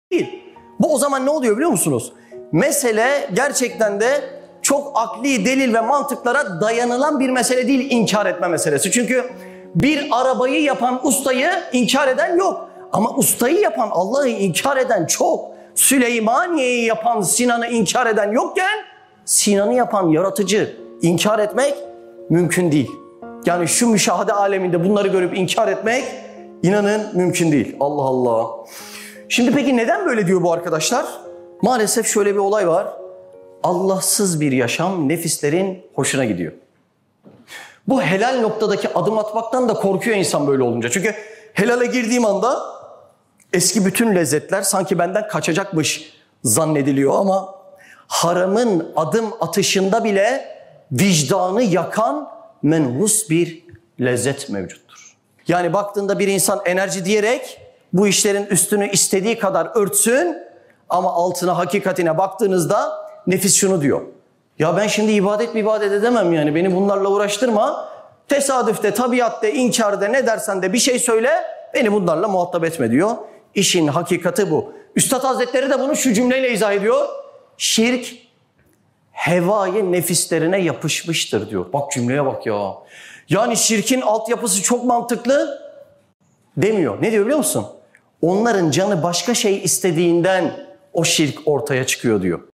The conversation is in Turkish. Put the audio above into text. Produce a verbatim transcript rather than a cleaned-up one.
değil. Bu o zaman ne oluyor biliyor musunuz? Mesele gerçekten de çok akli delil ve mantıklara dayanılan bir mesele değil, inkar etme meselesi. Çünkü bir arabayı yapan ustayı inkar eden yok. Ama ustayı yapan, Allah'ı inkar eden çok. Süleymaniye'yi yapan, Sinan'ı inkar eden yokken Sinan'ı yapan yaratıcı inkar etmek mümkün değil. Yani şu müşahede aleminde bunları görüp inkar etmek inanın mümkün değil. Allah Allah. Şimdi peki neden böyle diyor bu arkadaşlar? Maalesef şöyle bir olay var. Allahsız bir yaşam nefislerin hoşuna gidiyor. Bu helal noktadaki adım atmaktan da korkuyor insan böyle olunca. Çünkü helale girdiğim anda eski bütün lezzetler sanki benden kaçacakmış zannediliyor ama haramın adım atışında bile vicdanı yakan menhus bir lezzet mevcuttur. Yani baktığında bir insan enerji diyerek bu işlerin üstünü istediği kadar örtsün ama altına hakikatine baktığınızda nefis şunu diyor. Ya ben şimdi ibadet mi ibadet edemem yani beni bunlarla uğraştırma. Tesadüfte, tabiatta, inkarda ne dersen de bir şey söyle beni bunlarla muhatap etme diyor. İşin hakikati bu. Üstad Hazretleri de bunu şu cümleyle izah ediyor. Şirk hevai nefislerine yapışmıştır diyor. Bak cümleye bak ya. Yani şirkin altyapısı çok mantıklı demiyor. Ne diyor biliyor musun? Onların canı başka şey istediğinden o şirk ortaya çıkıyor diyor.